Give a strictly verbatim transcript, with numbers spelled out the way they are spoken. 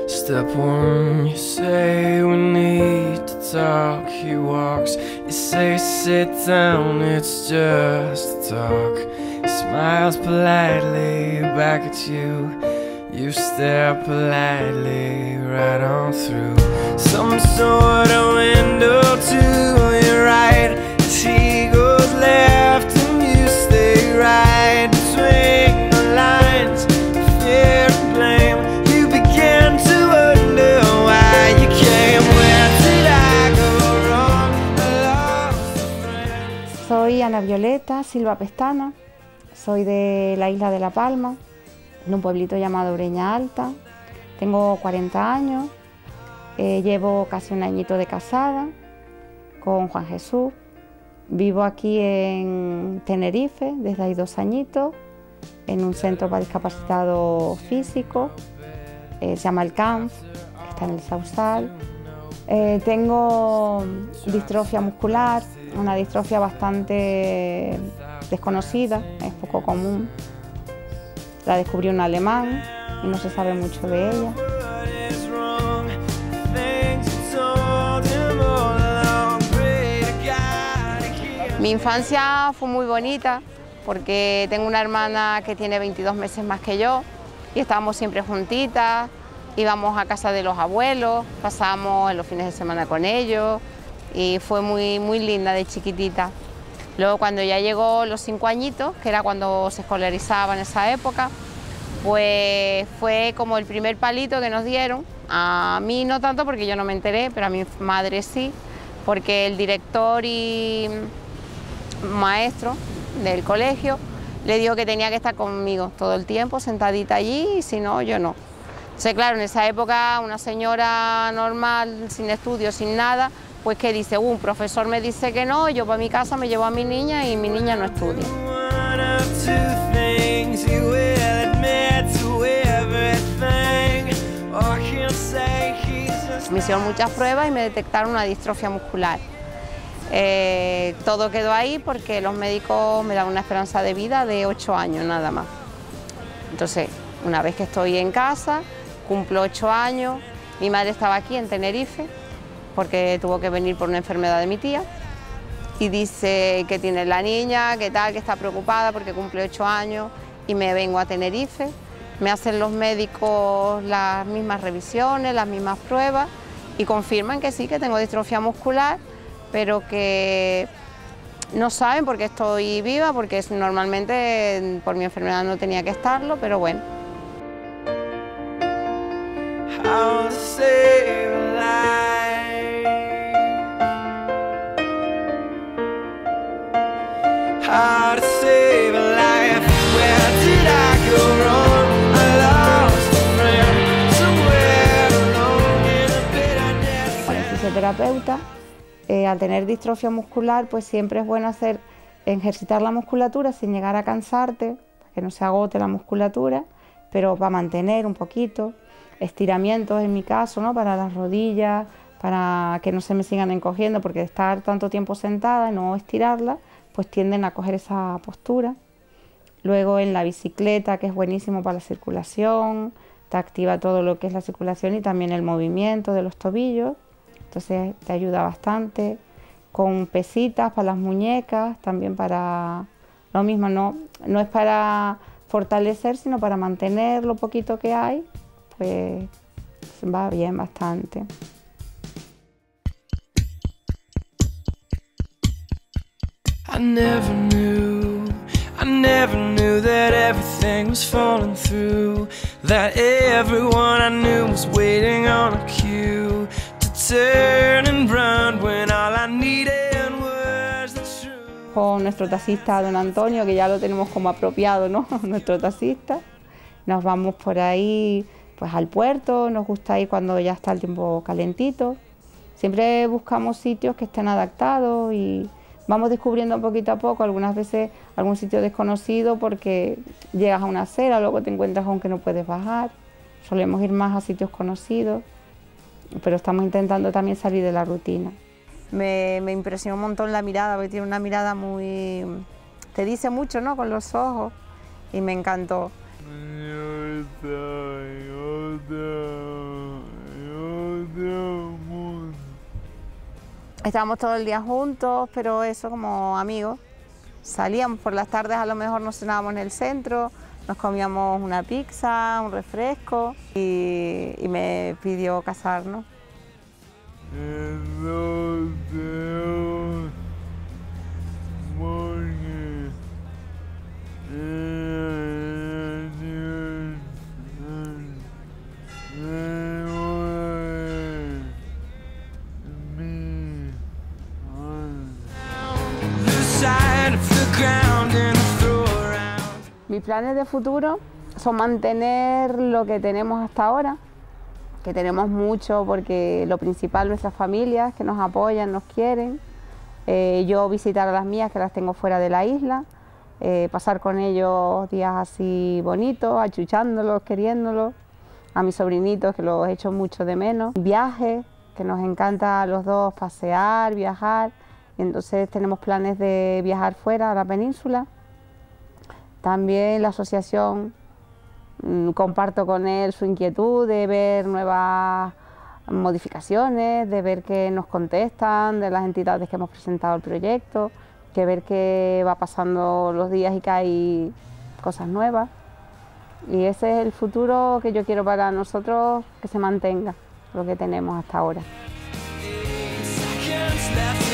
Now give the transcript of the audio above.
Step one, you say we need to talk. He walks, you say sit down, it's just a talk. He smiles politely back at you. You stare politely right on through some sort of window to your right. As he goes left and you stay right between the lines of fear and blame. You begin to wonder why you came. Where did I go wrong? I lost a friend. Soy Ana Violeta Silva Pestana, soy de la isla de La Palma, en un pueblito llamado Breña Alta. Tengo cuarenta años, eh, llevo casi un añito de casada con Juan Jesús. Vivo aquí en Tenerife desde hace dos añitos, en un centro para discapacitados físicos, eh, se llama el C A M F, que está en el Sausal. Eh, tengo distrofia muscular, una distrofia bastante desconocida, es poco común. La descubrió un alemán y no se sabe mucho de ella. Mi infancia fue muy bonita porque tengo una hermana que tiene veintidós meses más que yo y estábamos siempre juntitas, íbamos a casa de los abuelos, pasábamos los fines de semana con ellos y fue muy, muy linda de chiquitita. Luego cuando ya llegó los cinco añitos, que era cuando se escolarizaba en esa época, pues fue como el primer palito que nos dieron. A mí no tanto porque yo no me enteré, pero a mi madre sí, porque el director y maestro del colegio le dijo que tenía que estar conmigo todo el tiempo, sentadita allí, y si no, yo no. Entonces, claro, en esa época una señora normal, sin estudios, sin nada, pues que dice, uh, un profesor me dice que no, yo para mi casa me llevo a mi niña y mi niña no estudia. Me hicieron muchas pruebas y me detectaron una distrofia muscular. Eh, todo quedó ahí porque los médicos me dan una esperanza de vida de ocho años nada más. Entonces, una vez que estoy en casa, cumplo ocho años, mi madre estaba aquí en Tenerife, porque tuvo que venir por una enfermedad de mi tía, y dice que tiene la niña, que tal, que está preocupada porque cumple ocho años, y me vengo a Tenerife, me hacen los médicos las mismas revisiones, las mismas pruebas, y confirman que sí, que tengo distrofia muscular, pero que no saben por qué estoy viva, porque normalmente por mi enfermedad no tenía que estarlo, pero bueno. How to save a life. How to save a life. Where did I go wrong? I lost a friend somewhere alone in a bitterness. Como fisioterapeuta, eh, al tener distrofia muscular, pues siempre es bueno hacer ejercitar la musculatura sin llegar a cansarte, para que no se agote la musculatura, pero para mantener un poquito. Estiramientos en mi caso, ¿no? Para las rodillas, para que no se me sigan encogiendo, porque de estar tanto tiempo sentada y no estirarla, pues tienden a coger esa postura. Luego en la bicicleta, que es buenísimo para la circulación, te activa todo lo que es la circulación y también el movimiento de los tobillos, entonces te ayuda bastante. Con pesitas para las muñecas, también para lo mismo, no, no es para fortalecer, sino para mantener lo poquito que hay, pues va bien bastante. I never knew, I never knew that everything was falling through, that everyone I knew was waiting on a cue to turn and run when all I needed was the truth. Con nuestro taxista don Antonio, que ya lo tenemos como apropiado, ¿no? Nuestro taxista, nos vamos por ahí pues al puerto, nos gusta ir cuando ya está el tiempo calentito. Siempre buscamos sitios que estén adaptados y vamos descubriendo poquito a poco, algunas veces algún sitio desconocido porque llegas a una acera, luego te encuentras con que no puedes bajar. Solemos ir más a sitios conocidos, pero estamos intentando también salir de la rutina. Me, me impresionó un montón la mirada, porque tiene una mirada muy... te dice mucho, ¿no? Con los ojos, y me encantó. Yo estoy, yo estoy. Estábamos todo el día juntos, pero eso como amigos. Salíamos por las tardes, a lo mejor nos cenábamos en el centro, nos comíamos una pizza, un refresco y, y me pidió casarnos. Mis planes de futuro son mantener lo que tenemos hasta ahora, que tenemos mucho porque lo principal nuestras familias que nos apoyan, nos quieren, eh, yo visitar a las mías que las tengo fuera de la isla, eh, pasar con ellos días así bonitos, achuchándolos, queriéndolos, a mis sobrinitos que los echo mucho de menos, viajes, que nos encanta a los dos pasear, viajar, y entonces tenemos planes de viajar fuera a la península. También la asociación, mmm, comparto con él su inquietud de ver nuevas modificaciones, de ver qué nos contestan de las entidades que hemos presentado el proyecto, que ver qué va pasando los días y que hay cosas nuevas. Y ese es el futuro que yo quiero para nosotros, que se mantenga lo que tenemos hasta ahora.